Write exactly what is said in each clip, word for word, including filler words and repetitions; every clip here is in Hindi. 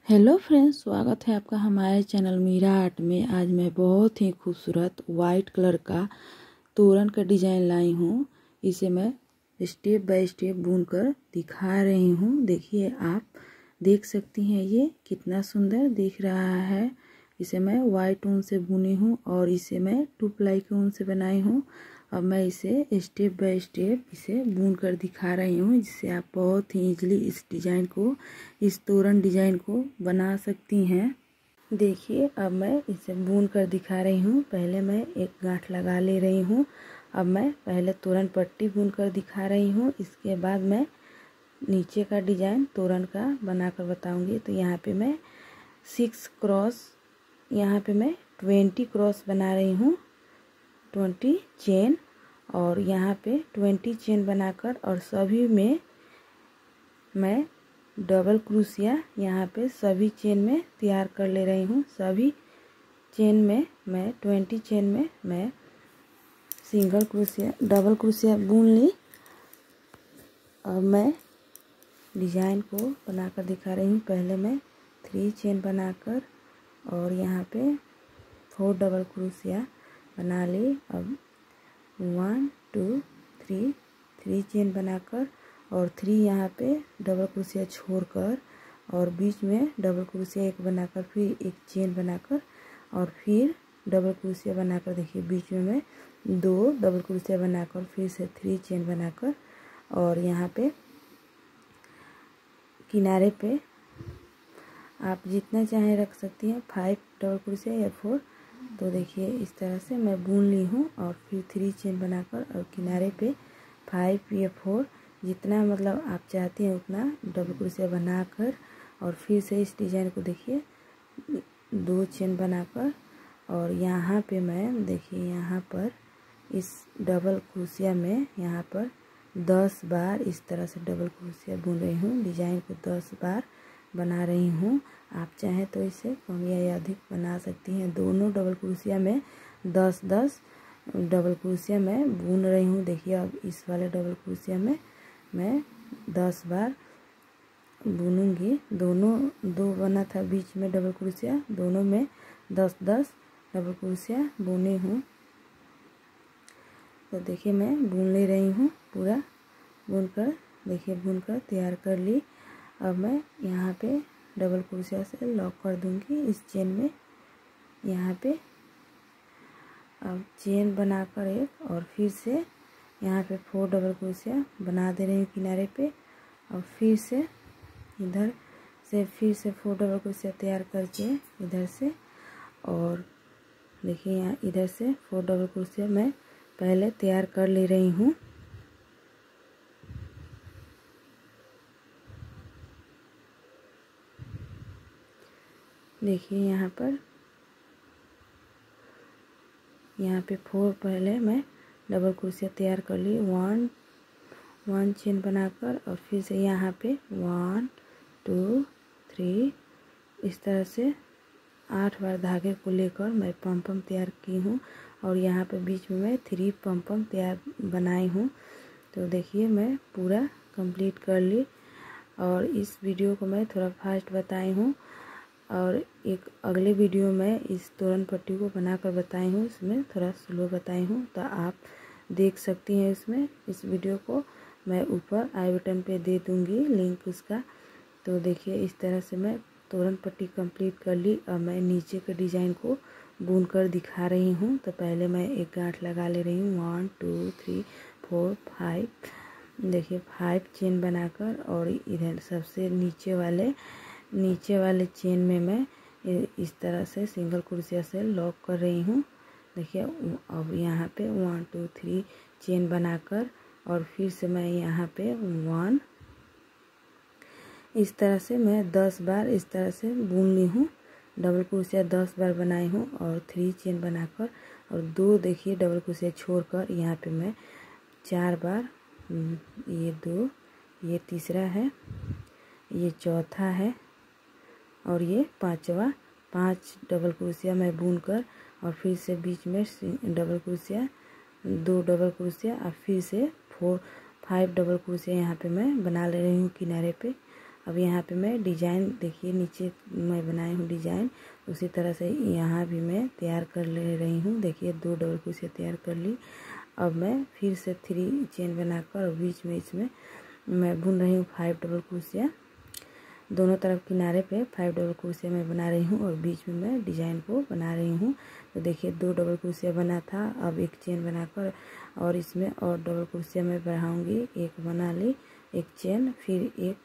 हेलो फ्रेंड्स, स्वागत है आपका हमारे चैनल मीरा आर्ट में। आज मैं बहुत ही खूबसूरत वाइट कलर का तोरण का डिजाइन लाई हूँ। इसे मैं स्टेप बाय स्टेप बुनकर दिखा रही हूँ। देखिए, आप देख सकती हैं ये कितना सुंदर दिख रहा है। इसे मैं वाइट ऊन से बुनी हूँ और इसे मैं टू प्लाई के ऊन से बनाई हूँ। अब मैं इसे स्टेप बाय स्टेप इसे बुन कर दिखा रही हूँ, जिससे आप बहुत ही इजीली इस डिज़ाइन को, इस तोरण डिज़ाइन को बना सकती हैं। देखिए, अब मैं इसे बुन कर दिखा रही हूँ। पहले मैं एक गांठ लगा ले रही हूँ। अब मैं पहले तोरण पट्टी बुन कर दिखा रही हूँ। इसके बाद मैं नीचे का डिज़ाइन तोरण का बनाकर बताऊँगी। तो यहाँ पे मैं सिक्स क्रॉस, यहाँ पे मैं ट्वेंटी क्रॉस बना रही हूँ, ट्वेंटी चेन, और यहाँ पे ट्वेंटी चेन बनाकर और सभी में मैं डबल क्रोशिया यहाँ पे सभी चेन में तैयार कर ले रही हूँ। सभी चेन में मैं ट्वेंटी चेन में मैं सिंगल क्रोशिया, डबल क्रोशिया बुन ली। और मैं डिज़ाइन को बनाकर दिखा रही हूँ। पहले मैं थ्री चेन बनाकर और यहाँ पे फोर डबल क्रोशिया बना ली। अब one two three three chain बनाकर और थ्री यहाँ पे डबल क्रोशिया छोड़कर और बीच में डबल क्रोशिया एक बनाकर फिर एक चेन बनाकर और फिर डबल क्रोशिया बनाकर, देखिए बीच में मैं दो डबल क्रोशिया बनाकर फिर से थ्री चेन बनाकर और यहाँ पे किनारे पे आप जितना चाहें रख सकती हैं, फाइव डबल क्रोशिया या फोर। तो देखिए इस तरह से मैं बुन ली हूँ और फिर थ्री चेन बनाकर और किनारे पे फाइव या फोर, जितना मतलब आप चाहती हैं उतना डबल क्रोशिया बनाकर और फिर से इस डिज़ाइन को देखिए दो चेन बनाकर और यहाँ पे मैं देखिए यहाँ पर इस डबल क्रोशिया में यहाँ पर दस बार इस तरह से डबल क्रोशिया बुन रही हूँ। डिज़ाइन को दस बार बना रही हूँ। आप चाहें तो इसे कम या अधिक बना सकती हैं। दोनों डबल क्रोशिया में दस दस डबल क्रोशिया मैं बुन रही हूँ। देखिए, अब इस वाले डबल क्रोशिया में मैं दस बार बुनूंगी। दोनों दो बना था बीच में डबल क्रोशिया, दोनों में दस दस डबल क्रोशिया बुनी हूँ। तो देखिए मैं बुन ले रही हूँ, पूरा बुनकर देखिए बुनकर तैयार कर ली। अब मैं यहाँ पे डबल क्रोशिया से लॉक कर दूंगी इस चेन में। यहाँ पे अब चेन बनाकर एक और फिर से यहाँ पे फोर डबल क्रोशिया बना दे रही हूँ किनारे पे और फिर से इधर से फिर से फोर डबल क्रोशिया तैयार करके इधर से, और देखिए यहाँ इधर से फोर डबल क्रोशिया मैं पहले तैयार कर ले रही हूँ। देखिए यहाँ पर यहाँ पे फोर पहले मैं डबल क्रोशिया तैयार कर ली, वन वन चेन बनाकर और फिर से यहाँ पे वन टू थ्री इस तरह से आठ बार धागे को लेकर मैं पम पम तैयार की हूँ और यहाँ पे बीच में मैं थ्री पम पम तैयार बनाई हूँ। तो देखिए मैं पूरा कंप्लीट कर ली और इस वीडियो को मैं थोड़ा फास्ट बताई हूँ और एक अगले वीडियो में इस तोरण पट्टी को बनाकर बताई हूँ, इसमें थोड़ा स्लो बताई हूँ। तो आप देख सकती हैं इसमें, इस वीडियो को मैं ऊपर आई बटन पे दे दूँगी लिंक उसका। तो देखिए इस तरह से मैं तोरण पट्टी कंप्लीट कर ली। अब मैं नीचे के डिज़ाइन को बुन कर दिखा रही हूँ। तो पहले मैं एक गांठ लगा ले रही हूँ, one two three four five, देखिए फाइव चेन बनाकर और इधर सबसे नीचे वाले नीचे वाले चेन में मैं इस तरह से सिंगल क्रोशिया से लॉक कर रही हूँ। देखिए अब यहाँ पे वन टू थ्री चेन बनाकर और फिर से मैं यहाँ पे वन इस तरह से मैं दस बार इस तरह से बुन ली हूँ। डबल क्रोशिया दस बार बनाई हूँ और थ्री चेन बनाकर और दो देखिए डबल क्रोशिया छोड़कर यहाँ पे मैं चार बार, ये दो, ये तीसरा है, ये चौथा है और ये पांचवा, पांच डबल क्रोशिया मैं बुनकर और फिर से बीच में डबल क्रोशिया, दो डबल क्रोशिया और फिर से फोर फाइव डबल क्रोशिया यहाँ पे मैं बना ले रही हूँ किनारे पे। अब यहाँ पे मैं डिजाइन देखिए नीचे मैं बनाई हूँ डिजाइन, उसी तरह से यहाँ भी मैं तैयार कर ले रही हूँ। देखिए दो डबल क्रोशिया तैयार कर ली। अब मैं फिर से थ्री चेन बनाकर और बीच में इसमें मैं बुन रही हूँ फाइव डबल क्रोशिया। दोनों तरफ किनारे पे फाइव डबल क्रोशिया मैं बना रही हूँ और बीच में मैं डिजाइन को बना रही हूँ। तो देखिए दो डबल क्रोशिया बना था, अब एक चेन बनाकर और इसमें और डबल क्रोशिया मैं बढ़ाऊंगी। एक बना ली, एक चेन, फिर एक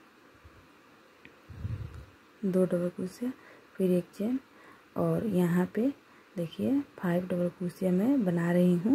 दो डबल क्रोशिया, फिर एक चेन और यहाँ पे देखिए फाइव डबल क्रोशिया मैं बना रही हूँ।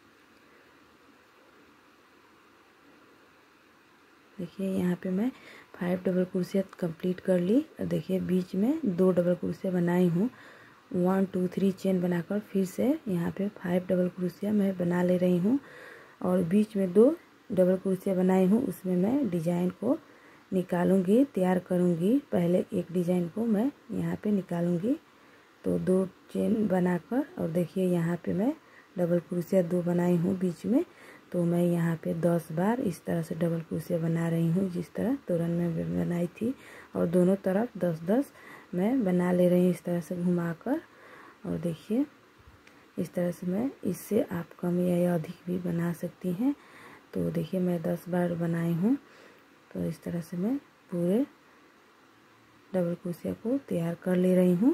देखिए यहाँ पे मैं फाइव डबल क्रोशिया कंप्लीट कर ली और देखिए बीच में दो डबल क्रोशिया बनाई हूँ। वन टू थ्री चेन बनाकर फिर से यहाँ पे फाइव डबल क्रोशिया मैं बना ले रही हूँ और बीच में दो डबल क्रोशिया बनाई हूँ, उसमें मैं डिजाइन को निकालूंगी, तैयार करूँगी। पहले एक डिजाइन को मैं यहाँ पे निकालूंगी। तो दो चेन बनाकर और देखिए यहाँ पे मैं डबल क्रोशिया दो बनाई हूँ बीच में। तो मैं यहाँ पे दस बार इस तरह से डबल क्रोशिया बना रही हूँ, जिस तरह तोरन में बनाई थी। और दोनों तरफ दस दस मैं बना ले रही हूँ इस तरह से घुमाकर। और देखिए इस तरह से मैं, इससे आप कम या अधिक भी बना सकती हैं। तो देखिए मैं दस बार बनाई हूँ। तो इस तरह से मैं पूरे डबल क्रोशिया को तैयार कर ले रही हूँ।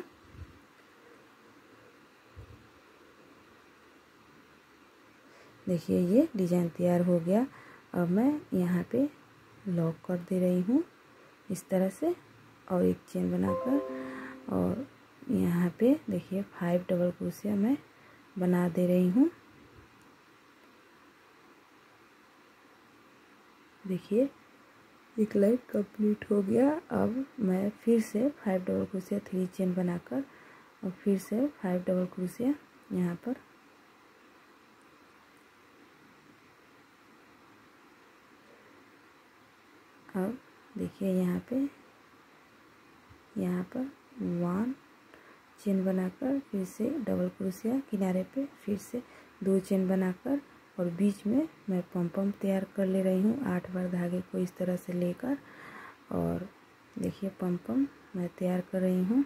देखिए ये डिजाइन तैयार हो गया। अब मैं यहाँ पे लॉक कर दे रही हूँ इस तरह से और एक चेन बनाकर और यहाँ पे देखिए फाइव डबल क्रोशिया मैं बना दे रही हूँ। देखिए एक लाइन कंप्लीट हो गया। अब मैं फिर से फाइव डबल क्रोशिया थ्री चेन बनाकर और फिर से फाइव डबल क्रोशिया यहाँ पर अब देखिए यहाँ पे यहाँ पर वन चेन बनाकर फिर से डबल क्रोशिया किनारे पे, फिर से दो चेन बनाकर और बीच में मैं पम पम तैयार कर ले रही हूँ आठ बार धागे को इस तरह से लेकर। और देखिए पम पम मैं तैयार कर रही हूँ।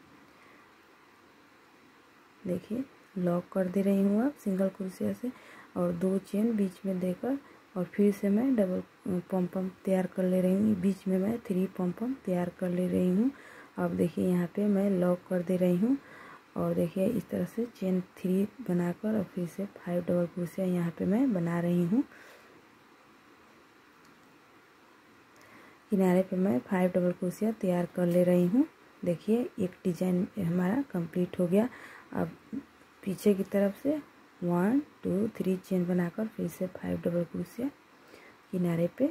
देखिए लॉक कर दे रही हूँ अब सिंगल क्रोशिया से और दो चेन बीच में देकर और फिर से मैं डबल पम पम तैयार कर ले रही हूँ। बीच में मैं थ्री पम पम तैयार कर ले रही हूँ। अब देखिए यहाँ पे मैं लॉक कर दे रही हूँ और देखिए इस तरह से चेन थ्री बनाकर और फिर से फाइव डबल क्रोशिया यहाँ पे मैं बना रही हूँ। किनारे पे मैं फाइव डबल क्रोशिया तैयार कर ले रही हूँ। देखिए एक डिजाइन हमारा कंप्लीट हो गया। अब पीछे की तरफ से वन टू थ्री चेन बनाकर फिर से फाइव डबल क्रोशिया किनारे पे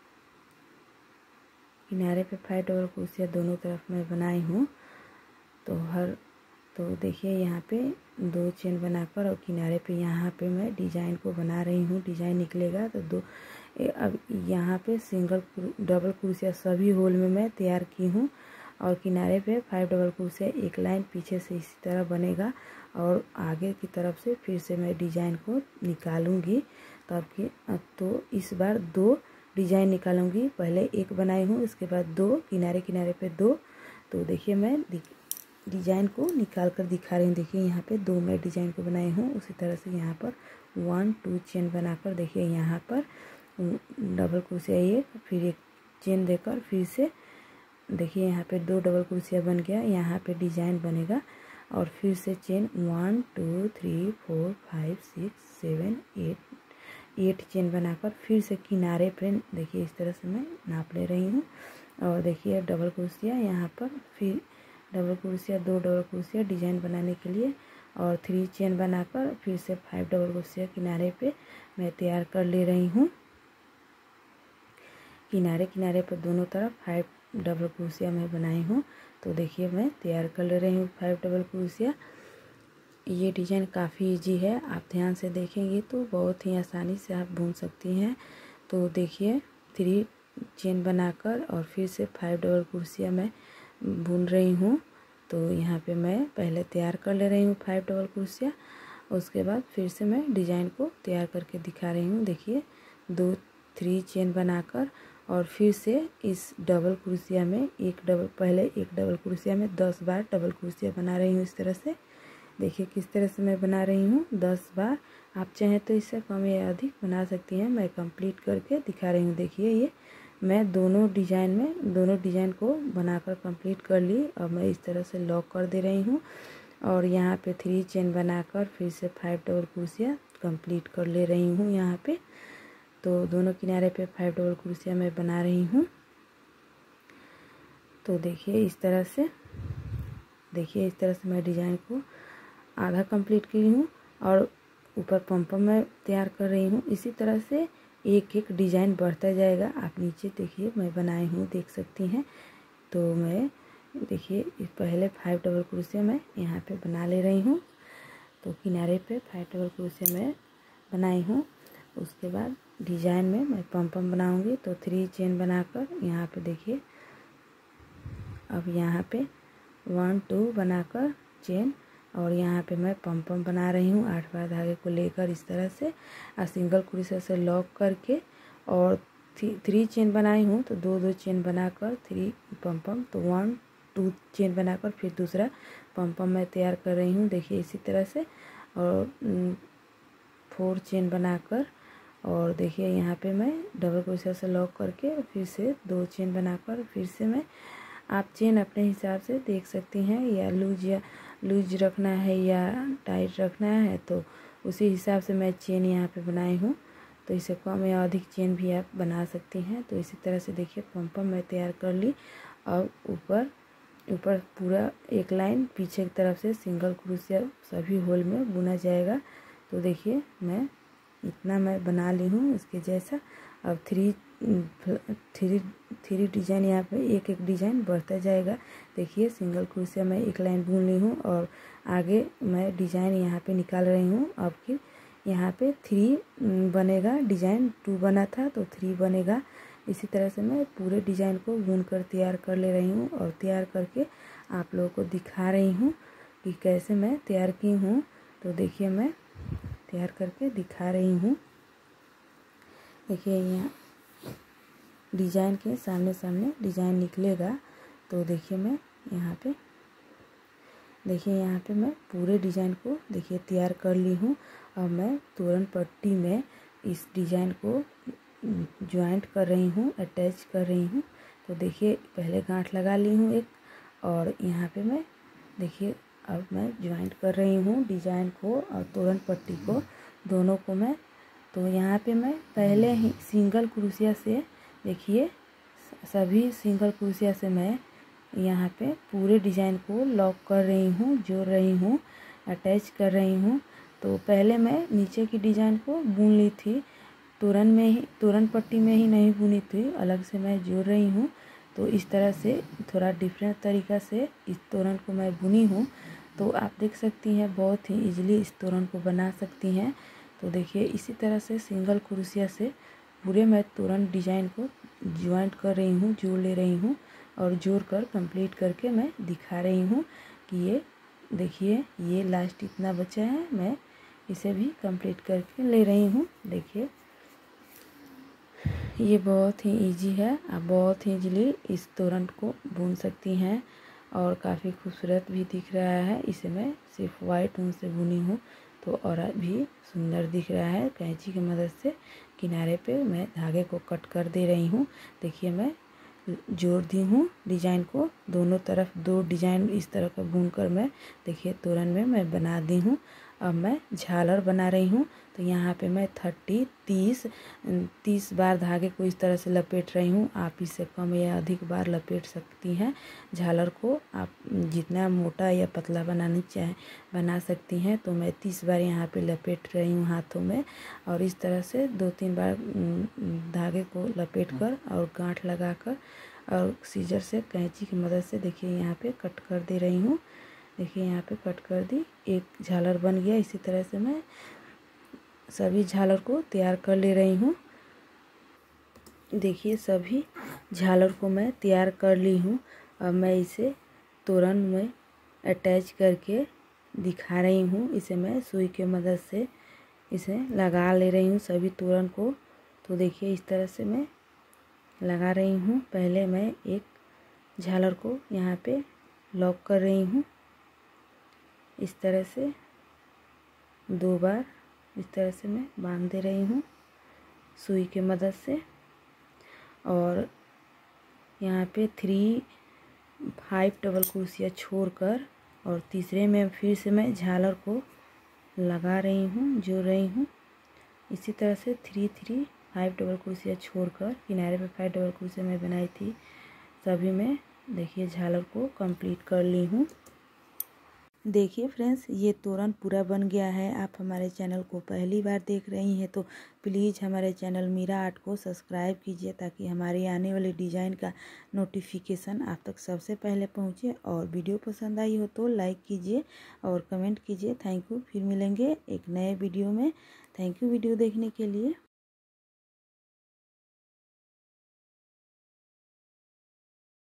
किनारे पे फाइव डबल क्रोशिया दोनों तरफ मैं बनाई हूँ। तो हर तो देखिए यहाँ पे दो चेन बनाकर और किनारे पे यहाँ पे मैं डिजाइन को बना रही हूँ। डिजाइन निकलेगा तो दो ए, अब यहाँ पे सिंगल डबल क्रोशिया सभी होल में मैं तैयार की हूँ और किनारे पे फाइव डबल क्रोशिया एक लाइन पीछे से इसी तरह बनेगा और आगे की तरफ से फिर से मैं डिजाइन को निकालूंगी। तब कि तो इस बार दो डिजाइन निकालूंगी। पहले एक बनाई हूँ, इसके बाद दो किनारे किनारे पे दो। तो देखिए मैं डिजाइन को निकाल कर दिखा रही हूँ। देखिए यहाँ पे दो मैं डिजाइन को बनाई हूँ। उसी तरह से यहाँ पर वन टू चेन बनाकर देखिए यहाँ पर डबल क्रोशिया एक, फिर एक चेन देकर फिर से देखिए यहाँ पे दो डबल क्रोशिया बन गया। यहाँ पे डिजाइन बनेगा और फिर से chain one two three four five six seven eight eight chain बनाकर फिर से किनारे पे देखिए इस तरह से मैं नाप ले रही हूँ। और देखिए डबल क्रोशिया यहाँ पर, फिर डबल क्रोशिया दो डबल क्रोशिया डिजाइन बनाने के लिए और थ्री चेन बनाकर फिर से फाइव डबल क्रोशिया किनारे पे मैं तैयार कर ले रही हूँ। किनारे किनारे पर दोनों तरफ फाइव डबल क्रोशिया मैं बनाई हूँ। तो देखिए मैं तैयार कर ले रही हूँ फाइव डबल क्रोशिया। ये डिज़ाइन काफ़ी इजी है, आप ध्यान से देखेंगे तो बहुत ही आसानी से आप बुन सकती हैं। तो देखिए थ्री चेन बनाकर और फिर से फाइव डबल क्रोशिया मैं बुन रही हूँ। तो यहाँ पे मैं पहले तैयार कर ले रही हूँ फाइव डबल क्रोशिया, उसके बाद फिर से मैं डिज़ाइन को तैयार करके दिखा रही हूँ। देखिए दो थ्री चेन बनाकर और फिर से इस डबल क्रोशिया में एक डबल पहले एक डबल क्रोशिया में दस बार डबल क्रोशिया बना रही हूँ। इस तरह से देखिए किस तरह से मैं बना रही हूँ दस बार। आप चाहें तो इससे कम या अधिक बना सकती हैं। मैं कंप्लीट करके दिखा रही हूँ। देखिए ये मैं दोनों डिजाइन में दोनों डिजाइन को बनाकर कंप्लीट कर ली। अब मैं इस तरह से लॉक कर दे रही हूँ और यहाँ पे थ्री चेन बनाकर फिर से फाइव डबल क्रोशिया कंप्लीट कर ले रही हूँ। यहाँ पे तो दोनों किनारे पे फाइव डबल क्रोशिया मैं बना रही हूँ। तो देखिए इस तरह से देखिए इस तरह से मैं डिजाइन को आधा कंप्लीट की हूँ और ऊपर पम्पम मैं तैयार कर रही हूँ। इसी तरह से एक एक डिजाइन बढ़ता जाएगा। आप नीचे देखिए मैं बनाई हूँ, देख सकती हैं। तो मैं देखिए पहले फाइव डबल क्रोशिया मैं यहाँ पे बना ले रही हूँ। तो किनारे पे फाइव डबल क्रोशिया मैं बनाई हूँ। उसके बाद डिजाइन में मैं पम्पम बनाऊंगी। तो थ्री चेन बनाकर यहाँ पे देखिए अब यहाँ पे वन टू बनाकर चेन और यहाँ पे मैं पम्पम बना रही हूँ आठ बार धागे को लेकर इस तरह से और सिंगल क्रोशिया से लॉक करके और थ्री थ्री चेन बनाई हूँ। तो दो दो चेन बनाकर थ्री पम्पम तो वन टू चेन बनाकर फिर दूसरा पम्पम मैं तैयार कर रही हूँ। देखिए इसी तरह से और फोर चेन बनाकर और देखिए यहाँ पे मैं डबल क्रोशिया से लॉक करके फिर से दो चेन बनाकर फिर से मैं आप चेन अपने हिसाब से देख सकती हैं या लूज या लूज रखना है या टाइट रखना है तो उसी हिसाब से मैं चेन यहाँ पे बनाई हूँ। तो इसे कम या अधिक चेन भी आप बना सकती हैं। तो इसी तरह से देखिए पम्पम मैं तैयार कर ली। अब ऊपर ऊपर पूरा एक लाइन पीछे की तरफ से सिंगल क्रोशिया सभी होल में बुना जाएगा। तो देखिए मैं इतना मैं बना ली हूँ इसके जैसा। अब थ्री थ्री थ्री डिजाइन यहाँ पे एक एक डिजाइन बढ़ता जाएगा। देखिए सिंगल क्रोशिया मैं एक लाइन बुन ली हूँ और आगे मैं डिजाइन यहाँ पे निकाल रही हूँ। अब फिर यहाँ पे थ्री बनेगा, डिजाइन टू बना था तो थ्री बनेगा। इसी तरह से मैं पूरे डिजाइन को बुन कर तैयार कर ले रही हूँ और तैयार करके आप लोगों को दिखा रही हूँ कि कैसे मैं तैयार की हूँ। तो देखिए मैं तैयार करके दिखा रही हूँ। देखिए यहाँ डिजाइन के सामने सामने डिजाइन निकलेगा। तो देखिए मैं यहाँ पे देखिए यहाँ पे मैं पूरे डिजाइन को देखिए तैयार कर ली हूँ। अब मैं तोरण पट्टी में इस डिजाइन को ज्वाइंट कर रही हूँ, अटैच कर रही हूँ। तो देखिए पहले गांठ लगा ली हूँ एक और यहाँ पे मैं देखिए अब मैं ज्वाइंट कर रही हूँ डिजाइन को और तोरण पट्टी को दोनों को मैं। तो यहाँ पे मैं पहले ही सिंगल क्रोशिया से देखिए सभी सिंगल क्रोशिया से मैं यहाँ पे पूरे डिजाइन को लॉक कर रही हूँ, जोड़ रही हूँ, अटैच कर रही हूँ। तो पहले मैं नीचे की डिजाइन को बुन ली थी, तोरण में ही तोरण पट्टी में ही नहीं बुनी थी, अलग से मैं जोड़ रही हूँ। तो इस तरह से थोड़ा डिफरेंट तरीक़ा से इस तोरण को मैं बुनी हूँ। तो आप देख सकती हैं बहुत ही इजीली इस तोरण को बना सकती हैं। तो देखिए इसी तरह से सिंगल क्रोशिया से पूरे मैं तोरण डिजाइन को ज्वाइंट कर रही हूँ, जोड़ ले रही हूँ और जोड़ कर कंप्लीट करके मैं दिखा रही हूँ कि ये देखिए ये लास्ट इतना बचा है, मैं इसे भी कंप्लीट करके ले रही हूँ। देखिए ये बहुत ही इजी है, आप बहुत ही इजीली इस तोरण को बुन सकती हैं और काफ़ी खूबसूरत भी दिख रहा है। इसे मैं सिर्फ वाइट ऊन से बुनी हूँ तो और भी सुंदर दिख रहा है। कैंची की मदद से किनारे पे मैं धागे को कट कर दे रही हूँ। देखिए मैं जोड़ दी हूँ डिजाइन को, दोनों तरफ दो डिजाइन इस तरह का बुनकर मैं देखिए तोरण में मैं बना दी हूँ। अब मैं झालर बना रही हूँ। तो यहाँ पे मैं थर्टी तीस तीस बार धागे को इस तरह से लपेट रही हूँ। आप इससे कम या अधिक बार लपेट सकती हैं झालर को, आप जितना मोटा या पतला बनानी चाहे बना सकती हैं। तो मैं तीस बार यहाँ पे लपेट रही हूँ हाथों में और इस तरह से दो तीन बार धागे को लपेट कर और गांठ लगाकर और सीजर से कैंची की मदद से देखिए यहाँ पे कट कर दे रही हूँ। देखिए यहाँ पे कट कर दी, एक झालर बन गया। इसी तरह से मैं सभी झालर को तैयार कर ले रही हूँ। देखिए सभी झालर को मैं तैयार कर ली हूँ। अब मैं इसे तोरण में अटैच करके दिखा रही हूँ। इसे मैं सुई के मदद से इसे लगा ले रही हूँ सभी तोरण को। तो देखिए इस तरह से मैं लगा रही हूँ। पहले मैं एक झालर को यहाँ पे लॉक कर रही हूँ, इस तरह से दो बार इस तरह से मैं बांध दे रही हूँ सुई के मदद से। और यहाँ पे थ्री फाइव डबल क्रोशिया छोड़कर और तीसरे में फिर से मैं झालर को लगा रही हूँ, जोड़ रही हूँ। इसी तरह से थ्री थ्री फाइव डबल क्रोशिया छोड़कर किनारे पे फाइव डबल क्रोशिया मैं बनाई थी, सभी में देखिए झालर को कंप्लीट कर ली हूँ। देखिए फ्रेंड्स, ये तोरण पूरा बन गया है। आप हमारे चैनल को पहली बार देख रही हैं तो प्लीज़ हमारे चैनल मीरा आर्ट को सब्सक्राइब कीजिए, ताकि हमारे आने वाले डिज़ाइन का नोटिफिकेशन आप तक सबसे पहले पहुंचे। और वीडियो पसंद आई हो तो लाइक कीजिए और कमेंट कीजिए। Thank you. फिर मिलेंगे एक नए वीडियो में। थैंक यू वीडियो देखने के लिए।